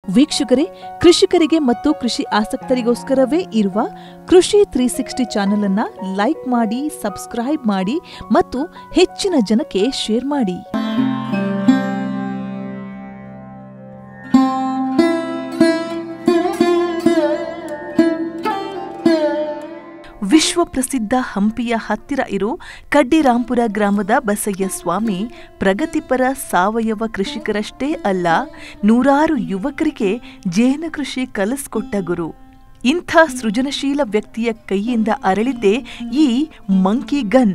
ವೀಕ್ಷಕರೇ, ಕೃಷಿಕರಿಗೆ ಮತ್ತು ಕೃಷಿ ಆಸಕ್ತರಿಗೋಸ್ಕರವೇ ಇರುವ ಕೃಷಿ 360 ಚಾನೆಲ್ ಅನ್ನು ಲೈಕ್ ಮಾಡಿ, ಸಬ್ಸ್ಕ್ರೈಬ್ ಮಾಡಿ ಮತ್ತು ಹೆಚ್ಚಿನ ಜನಕ್ಕೆ ಶೇರ್ ಮಾಡಿ. ವಿಶ್ವ ಪ್ರಸಿದ್ಧ ಹಂಪಿಯ ಹತ್ತಿರ ಇರೋ ಕಡ್ಡಿರಾಂಪುರ ಗ್ರಾಮದ ಬಸಯ್ಯ ಸ್ವಾಮಿ ಪ್ರಗತಿಪರ ಸಾವಯವ ಕೃಷಿಕರಷ್ಟೇ ಅಲ್ಲ, ನೂರಾರು ಯುವಕರಿಗೆ ಜೇನು ಕೃಷಿ ಕಲಿಸ್ಕೊಟ್ಟ ಗುರು. ಇಂಥ ಸೃಜನಶೀಲ ವ್ಯಕ್ತಿಯ ಕೈಯಿಂದ ಅರಳಿದ್ದೇ ಈ ಮಂಕಿ ಗನ್.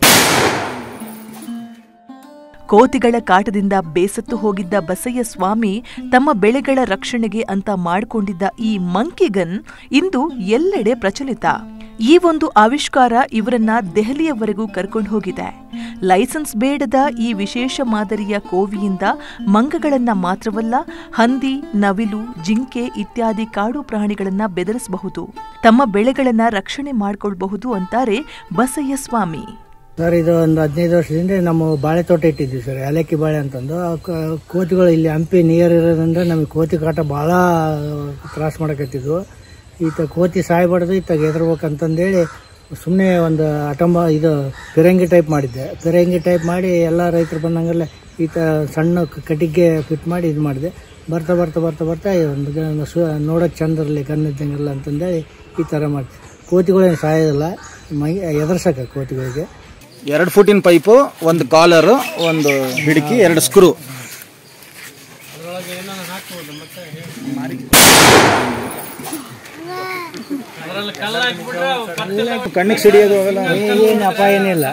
ಕೋತಿಗಳ ಕಾಟದಿಂದ ಬೇಸತ್ತು ಹೋಗಿದ್ದ ಬಸಯ್ಯ ಸ್ವಾಮಿ ತಮ್ಮ ಬೆಳೆಗಳ ರಕ್ಷಣೆಗೆ ಅಂತ ಮಾಡಿಕೊಂಡಿದ್ದ ಈ ಮಂಕಿ ಗನ್ ಇಂದು ಎಲ್ಲೆಡೆ ಪ್ರಚಲಿತ. ಈ ಒಂದು ಆವಿಷ್ಕಾರ ಇವರನ್ನ ದೆಹಲಿಯವರೆಗೂ ಕರ್ಕೊಂಡು ಹೋಗಿದೆ. ಲೈಸೆನ್ಸ್ ಬೇಡದ ಈ ವಿಶೇಷ ಮಾದರಿಯ ಕೋವಿಯಿಂದ ಮಂಗಗಳನ್ನ ಮಾತ್ರವಲ್ಲ, ಹಂದಿ, ನವಿಲು, ಜಿಂಕೆ ಇತ್ಯಾದಿ ಕಾಡು ಪ್ರಾಣಿಗಳನ್ನ ಬೆದರಿಸಬಹುದು, ತಮ್ಮ ಬೆಳೆಗಳನ್ನ ರಕ್ಷಣೆ ಮಾಡಿಕೊಳ್ಳಬಹುದು ಅಂತಾರೆ ಬಸಯ್ಯ ಸ್ವಾಮಿ. ಸರ್, ಇದು ಒಂದು 15 ವರ್ಷದಿಂದ ನಮ್ಮ ಬಾಳೆ ತೋಟ ಇಟ್ಟಿದ್ವಿ ಸರ್, ಏಲಕ್ಕಿ ಬಾಳೆ ಅಂತಂದು. ಕೋತಿಗಳು ಇಲ್ಲಿ ಹಂಪಿ ನಿಯರ್ ಇರೋದ್ರಿಂದ ನಮಗೆ ಕೋತಿ ಕಾಟ ಭಾಳ ತ್ರಾಸ ಮಾಡಕತ್ತಿದ್ವು. ಈತ ಕೋತಿ ಸಾಯ್ಬಾರ್ದು, ಈತ ಹೆದರ್ಬೇಕಂತಂದೇಳಿ ಸುಮ್ಮನೆ ಒಂದು ಇದು ಫಿರಂಗಿ ಟೈಪ್ ಮಾಡಿದ್ದೆ. ಫಿರಂಗಿ ಟೈಪ್ ಮಾಡಿ ಎಲ್ಲ ರೈತರು ಬಂದಂಗೆಲ್ಲ ಈತ ಸಣ್ಣ ಕಟ್ಟಿಗೆ ಫಿಟ್ ಮಾಡಿ ಇದು ಮಾಡಿದೆ. ಬರ್ತಾ ಬರ್ತಾ ಬರ್ತಾ ಬರ್ತಾ ಒಂದು ನೋಡೋಕೆ ಚಂದ ಇರಲಿ, ಕಣ್ಣಿದ್ದಂಗೆಲ್ಲ ಅಂತಂದೇಳಿ ಈ ಥರ ಮಾಡಿ ಕೋತಿಗಳೇನು ಸಾಯೋದಿಲ್ಲ, ಎದುರ್ಸಕ್ಕೆ ಕೋತಿಗಳಿಗೆ 2 ಫೂಟಿನ ಪೈಪು, ಒಂದು ಕಾಲರು, ಒಂದು ಹಿಡಿಕಿ, 2 ಸ್ಕ್ರೂ. ಕಣ್ಣಿಗೆ ಸಿಡಿಯೋದು ಏನು ಅಪಾಯ ಏನಿಲ್ಲ.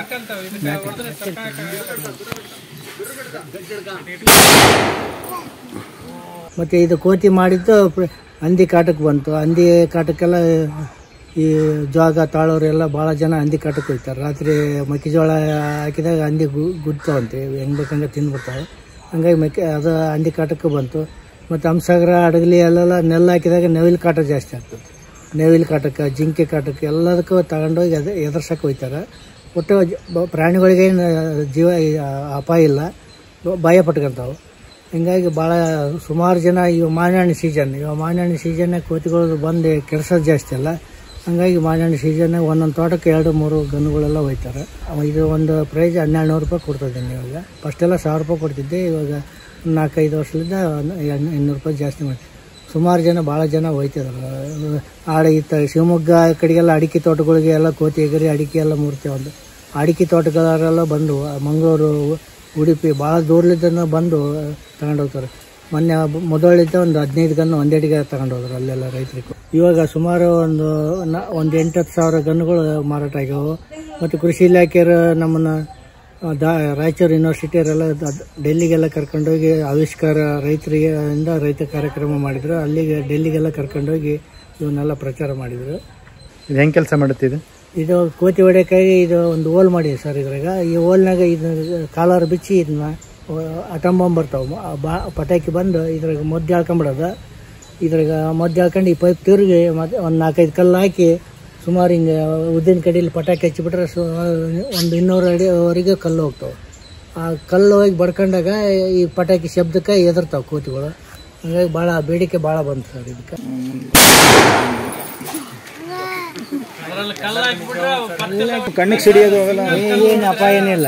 ಮತ್ತೆ ಇದು ಕೋತಿ ಮಾಡಿದ್ದು ಹಂದಿ ಕಾಟಕ್ಕೆ ಬಂತು. ಹಂದಿ ಕಾಟಕ್ಕೆಲ್ಲ ಈ ಜೋಗ ತಾಳೋರೆಲ್ಲ ಭಾಳ ಜನ ಹಂದಿ ಕಾಟಕ್ಕೆ ಹೋಗ್ತಾರೆ. ರಾತ್ರಿ ಮೆಕ್ಕೆಜೋಳ ಹಾಕಿದಾಗ ಹಂದಿ ಗುಡ್ತಾವಂತೆ, ಹೆಂಗೆ ಬೇಕಂಗೆ ತಿಂದ್ಬಿಡ್ತಾವೆ. ಹಂಗಾಗಿ ಅದು ಹಂದಿ ಕಾಟಕ್ಕೆ ಬಂತು. ಮತ್ತು ಹಂಸಾಗರ, ಅಡಗಲಿ ಅಲ್ಲೆಲ್ಲ ನೆಲ್ಲು ಹಾಕಿದಾಗ ನವಿಲು ಕಾಟ ಜಾಸ್ತಿ ಆಗ್ತದೆ. ನವಿಲು ಕಾಟಕ್ಕೆ, ಜಿಂಕೆ ಕಾಟಕ್ಕೆ ಎಲ್ಲದಕ್ಕೂ ತಗೊಂಡೋಗಿ ಎದುರ್ಸಕ್ಕೆ ಹೋಗ್ತಾರೆ. ಒಟ್ಟು ಪ್ರಾಣಿಗಳಿಗೇನು ಜೀವ ಅಪಾಯ ಇಲ್ಲ, ಭಯ ಪಟ್ಕೊಂತಾವೆ. ಹಿಂಗಾಗಿ ಭಾಳ ಸುಮಾರು ಜನ ಮಾವಿನಹಣ್ಣು ಸೀಸನ್ನಾಗ ಕೋತಿಗಳು ಬಂದು ಕೆಡ್ಸೋದು ಜಾಸ್ತಿ ಅಲ್ಲ. ಹಂಗಾಗಿ ಮಾವಿನಹಣ್ಣು ಸೀಸನ್ನಾಗ ಒಂದೊಂದು ತೋಟಕ್ಕೆ 2-3 ಗನ್ನುಗಳೆಲ್ಲ ಹೋಯ್ತಾರೆ. ಇದು ಒಂದು ಪ್ರೈಸ್ 1200 ರೂಪಾಯಿ ಕೊಡ್ತಿದ್ದೀನಿ ಇವಾಗ. ಫಸ್ಟೆಲ್ಲ 1000 ರೂಪಾಯಿ ಕೊಡ್ತಿದ್ದೆ, ಇವಾಗ 4-5 ವರ್ಷದಿಂದ 200 ರೂಪಾಯಿ ಜಾಸ್ತಿ ಮಾಡಿ ಸುಮಾರು ಜನ, ಭಾಳ ಜನ ಹೋಯ್ತಿದ್ದಾರೆ. ಶಿವಮೊಗ್ಗ ಕಡೆಗೆಲ್ಲ ಅಡಿಕೆ ತೋಟಗಳಿಗೆ ಎಲ್ಲ ಕೋತಿ ಎಗರಿ ಅಡಿಕೆ ಎಲ್ಲ ಮುರ್ತೇವೆ. ಅಡಿಕೆ ತೋಟಗಾರರೆಲ್ಲ ಬಂದು ಮಂಗಳೂರು, ಉಡುಪಿ ಭಾಳ ದೂರಲಿದ್ದ ಬಂದು ತಗೊಂಡೋಗ್ತಾರೆ. ಮೊನ್ನೆ ಮೊದಲಿದ್ದ ಒಂದು 15 ಗನ್ನು ಒಂದೇಟಿಗೆ ತಗೊಂಡೋದ್ರು ಅಲ್ಲೆಲ್ಲ ರೈತರಿಗೆ. ಇವಾಗ ಸುಮಾರು ಒಂದು 8-10 ಸಾವಿರ ಗನ್ನುಗಳು ಮಾರಾಟ ಆಗ್ಯಾವೆ. ಮತ್ತು ಕೃಷಿ ಇಲಾಖೆಯರು ನಮ್ಮನ್ನು ರಾಯಚೂರು ಯೂನಿವರ್ಸಿಟಿಯವರೆಲ್ಲ ಡೆಲ್ಲಿಗೆಲ್ಲ ಕರ್ಕೊಂಡೋಗಿ ಆವಿಷ್ಕಾರ ರೈತ ಕಾರ್ಯಕ್ರಮ ಮಾಡಿದ್ರು. ಅಲ್ಲಿಗೆ ಡೆಲ್ಲಿಗೆಲ್ಲ ಕರ್ಕೊಂಡೋಗಿ ಇವನ್ನೆಲ್ಲ ಪ್ರಚಾರ ಮಾಡಿದರು. ಇದು ಹೆಂಗೆ ಕೆಲಸ ಮಾಡುತ್ತಿದೆ? ಇದು ಕೋತಿ ಹೊಡೆಯೋಕ್ಕಾಗಿ ಇದು ಒಂದು ಹೋಲ್ ಮಾಡಿ ಸರ್. ಇದ್ರಾಗ ಈ ಹೋಲ್ನಾಗ ಇದು ಕಾಲರ್ ಬಿಚ್ಚಿ ಇದನ್ನ ಅಟಂಬಂಬ್ ಬರ್ತಾವೆ, ಪಟಾಕಿ ಬಂದು ಇದ್ರಾಗ ಮದ್ದು ಹಾಕೊಂಬಿಡೋದು. ಇದ್ರಾಗ ಮದ್ದು ಹಾಕೊಂಡು ಈ ಪೈಪ್ ತಿರುಗಿ ಒಂದು 4-5 ಕಲ್ಲು ಹಾಕಿ ಸುಮಾರು ಹಿಂಗೆ ಉದ್ದಿನ ಕಡೆಯಲ್ಲಿ ಪಟಾಕಿ ಹಚ್ಚಿಬಿಟ್ರೆ ಒಂದು 200 ಅಡಿವರೆಗೆ ಕಲ್ಲು ಹೋಗ್ತಾವೆ. ಆ ಕಲ್ಲು ಹೋಗಿ ಬಡ್ಕೊಂಡಾಗ ಈ ಪಟಾಕಿ ಶಬ್ದಕ್ಕೆ ಎದುರ್ತಾವೆ ಕೋತಿಗಳು. ಹಾಗಾಗಿ ಭಾಳ ಬೇಡಿಕೆ ಭಾಳ ಬಂತು ಸರ್ ಇದಕ್ಕೆ. ಕಣ್ಣಿಗೆ ಸಿಡಿಯೋದು ಏನು ಅಪಾಯ ಏನಿಲ್ಲ.